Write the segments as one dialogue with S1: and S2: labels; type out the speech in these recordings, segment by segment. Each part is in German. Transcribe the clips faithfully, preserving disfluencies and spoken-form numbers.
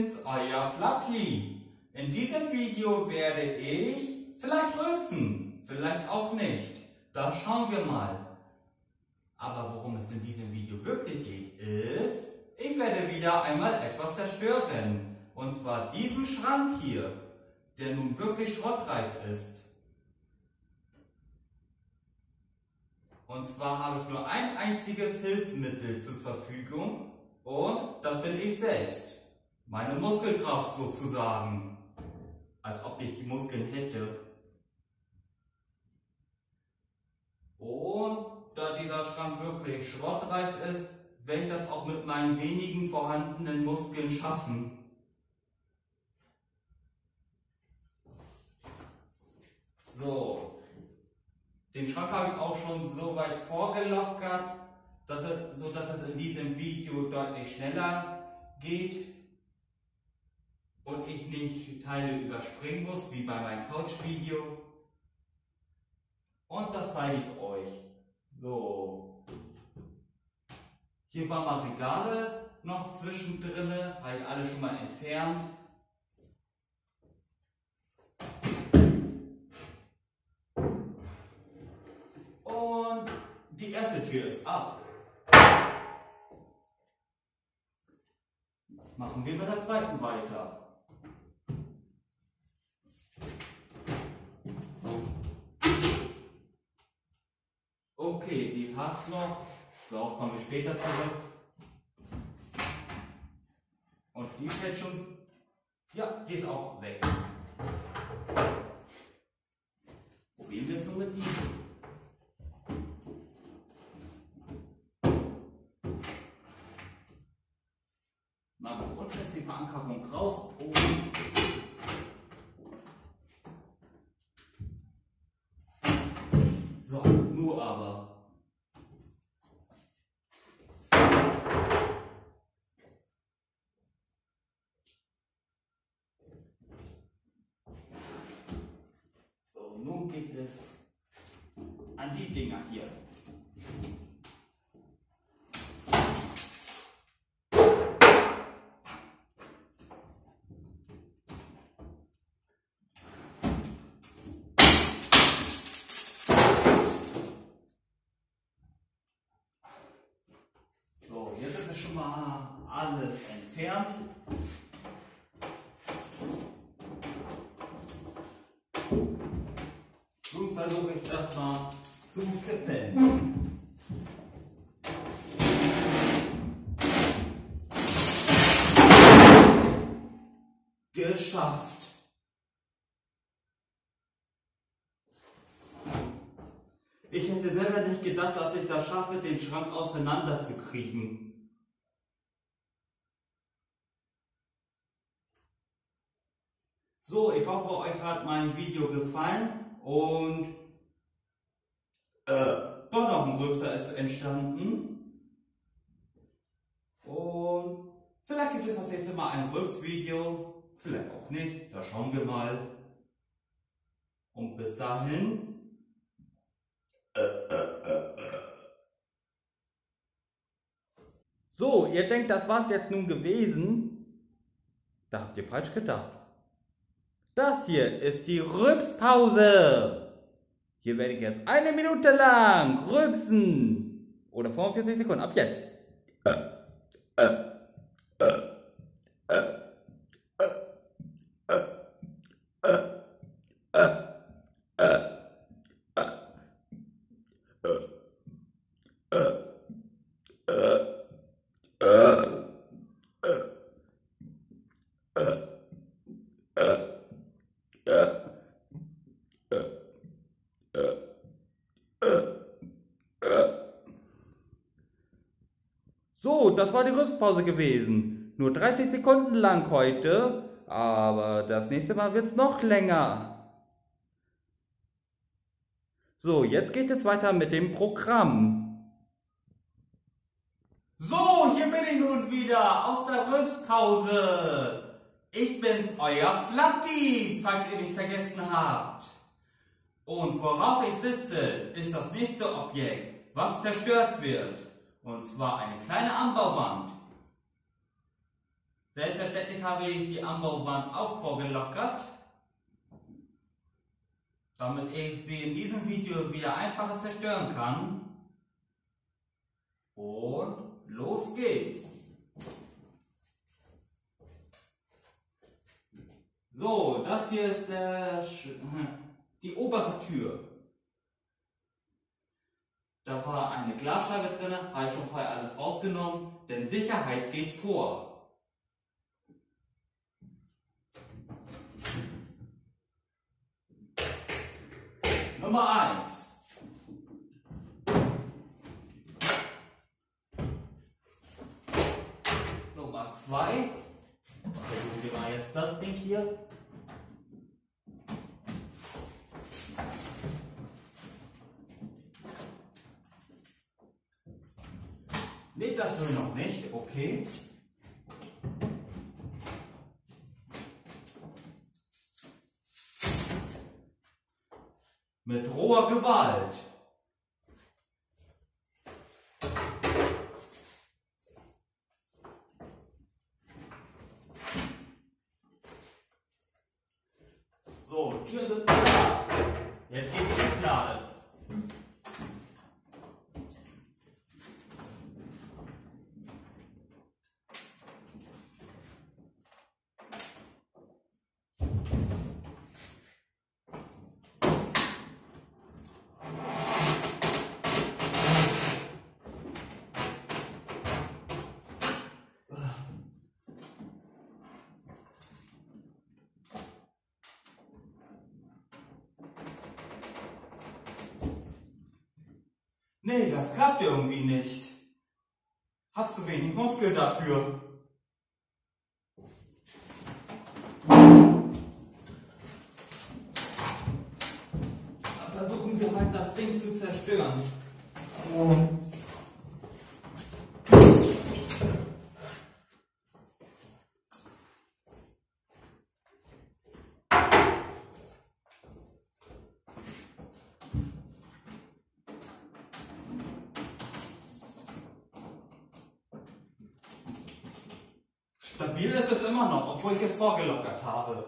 S1: bin's, euer Flatti. In diesem Video werde ich vielleicht rülpsen, vielleicht auch nicht. Das schauen wir mal. Aber worum es in diesem Video wirklich geht, ist, ich werde wieder einmal etwas zerstören. Und zwar diesen Schrank hier, der nun wirklich schrottreif ist. Und zwar habe ich nur ein einziges Hilfsmittel zur Verfügung und das bin ich selbst. Meine Muskelkraft sozusagen. Als ob ich die Muskeln hätte. Und da dieser Schrank wirklich schrottreif ist, werde ich das auch mit meinen wenigen vorhandenen Muskeln schaffen. So, den Schrank habe ich auch schon so weit vorgelockert, dass es, so dass es in diesem Video deutlich schneller geht und ich nicht Teile überspringen muss, wie bei meinem Couch-Video. Und das zeige ich euch. So, hier waren mal Regale noch zwischendrin, habe ich alle schon mal entfernt. Und die erste Tür ist ab. Machen wir mit der zweiten weiter. Okay, die hat noch, darauf kommen wir später zurück. Und die ist jetzt schon, ja, die ist auch weg. Probieren wir es nur mit diesem. Mal unten ist die Verankerung raus. Oben. So, nur aber. So, nun geht es an die Dinger hier. So, jetzt ist es schon mal alles entfernt. Nun versuche ich das mal zu kippen. Geschafft. Ich hätte selber nicht gedacht, dass ich das schaffe, den Schrank auseinanderzukriegen. So, ich hoffe, euch hat mein Video gefallen und äh, doch noch ein Rülpser ist entstanden. Und vielleicht gibt es das nächste Mal ein Rülps-Video, vielleicht auch nicht, da schauen wir mal. Und bis dahin. So, ihr denkt, das war's jetzt nun gewesen? Da habt ihr falsch gedacht. Das hier ist die Rülpspause. Hier werde ich jetzt eine Minute lang rülpsen. Oder fünfundvierzig Sekunden, ab jetzt. So, das war die Rülpspause gewesen. Nur dreißig Sekunden lang heute, aber das nächste Mal wird es noch länger. So, jetzt geht es weiter mit dem Programm. So, hier bin ich nun wieder aus der Rülpspause. Ich bin's, euer Flatti, falls ihr mich vergessen habt. Und worauf ich sitze, ist das nächste Objekt, was zerstört wird. Und zwar eine kleine Anbauwand. Selbstverständlich habe ich die Anbauwand auch vorgelockert, damit ich sie in diesem Video wieder einfacher zerstören kann. Und los geht's! So, das hier ist der, die obere Tür. Da war eine Glasscheibe drin, habe ich schon vorher alles rausgenommen, denn Sicherheit geht vor. Nummer eins. Nummer zwei. Versuchen wir mal jetzt das Ding hier. Nee, das will noch nicht, okay. Mit roher Gewalt. So, Türen sind klar. Jetzt geht die Schublade. Nee, das klappt irgendwie nicht. Hab zu wenig Muskeln dafür. Dann versuchen wir halt das Ding zu zerstören. Stabil ist es immer noch, obwohl ich es vorgelockert habe.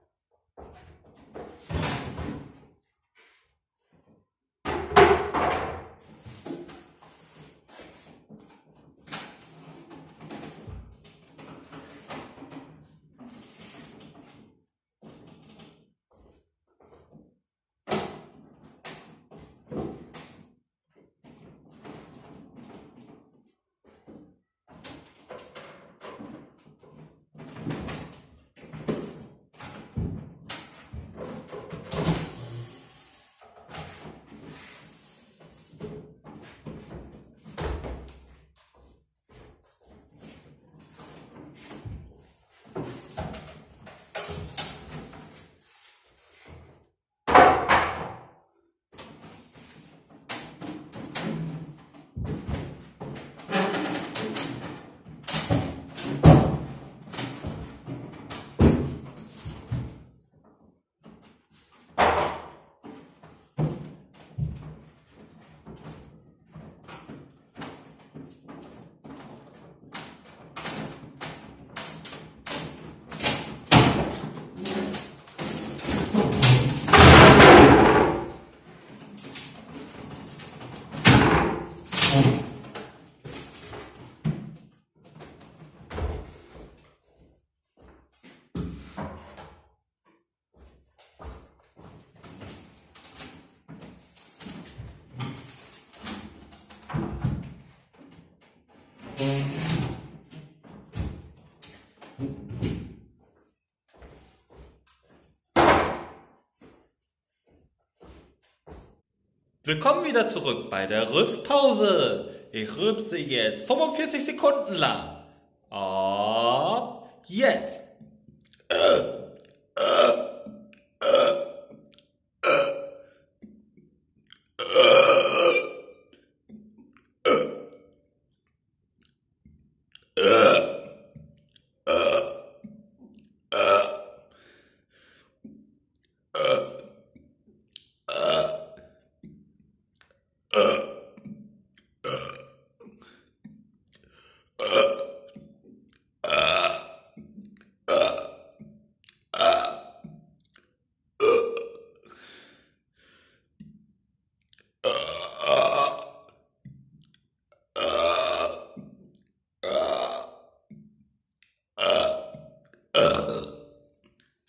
S2: Willkommen wieder zurück bei der Rülpspause. Ich rülpse jetzt fünfundvierzig Sekunden lang. Ab jetzt.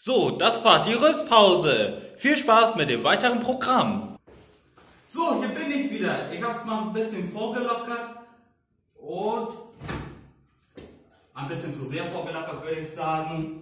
S2: So, das war die Rüstpause. Viel Spaß mit dem weiteren Programm.
S1: So, hier bin ich wieder. Ich habe es mal ein bisschen vorgelockert und ein bisschen zu sehr vorgelockert, würde ich sagen.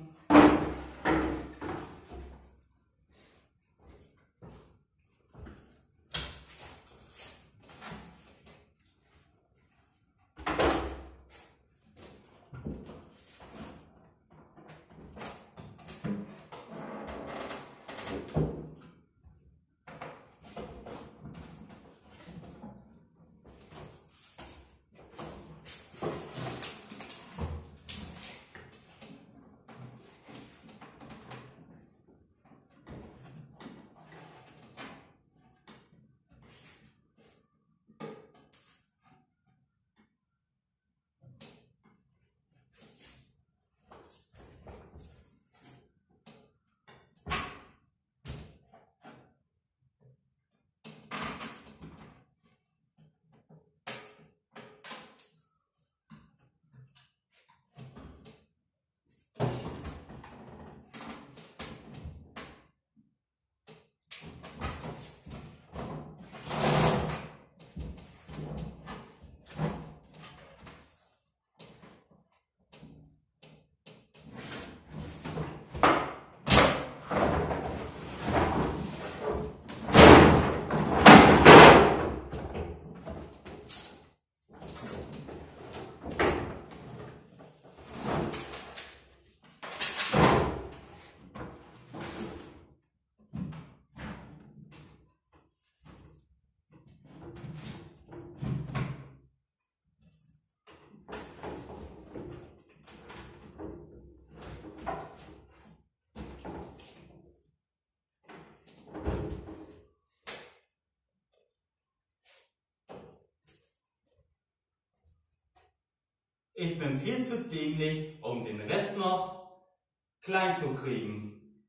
S1: Ich bin viel zu dämlich, um den Rest noch klein zu kriegen.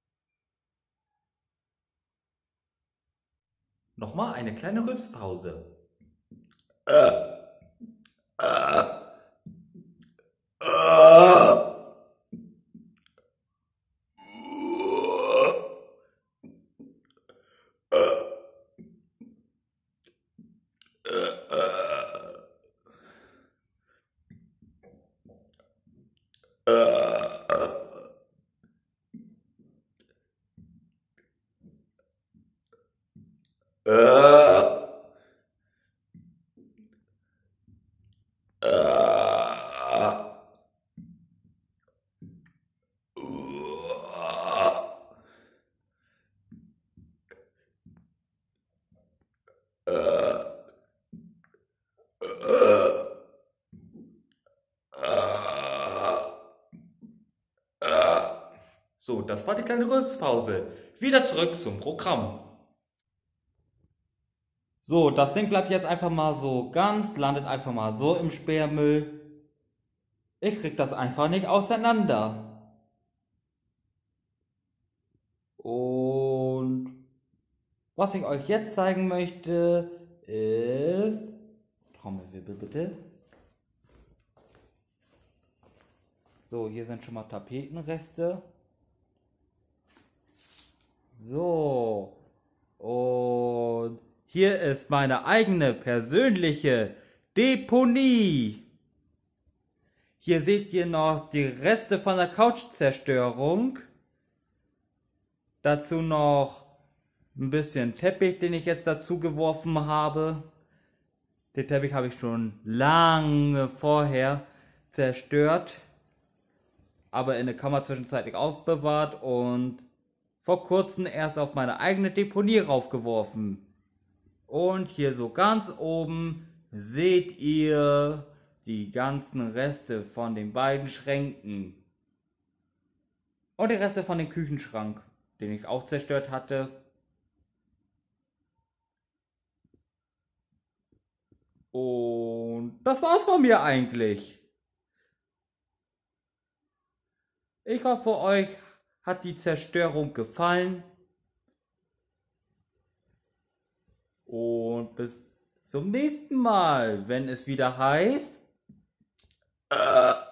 S2: Nochmal eine kleine Rülpspause. So, das war die kleine Rülpspause. Wieder zurück zum Programm.
S1: So, das Ding bleibt jetzt einfach mal so ganz, landet einfach mal so im Sperrmüll. Ich krieg das einfach nicht auseinander. Und was ich euch jetzt zeigen möchte, ist... Trommelwirbel bitte. So, hier sind schon mal Tapetenreste. So, und hier ist meine eigene persönliche Deponie. Hier seht ihr noch die Reste von der Couchzerstörung. Dazu noch ein bisschen Teppich, den ich jetzt dazu geworfen habe. Den Teppich habe ich schon lange vorher zerstört, aber in der Kammer zwischenzeitlich aufbewahrt und vor kurzem erst auf meine eigene Deponie raufgeworfen. Und hier so ganz oben seht ihr die ganzen Reste von den beiden Schränken. Und die Reste von dem Küchenschrank, den ich auch zerstört hatte. Und das war's von mir eigentlich. Ich hoffe, euch hat die Zerstörung gefallen. Und bis zum nächsten Mal, wenn es wieder heißt... Äh.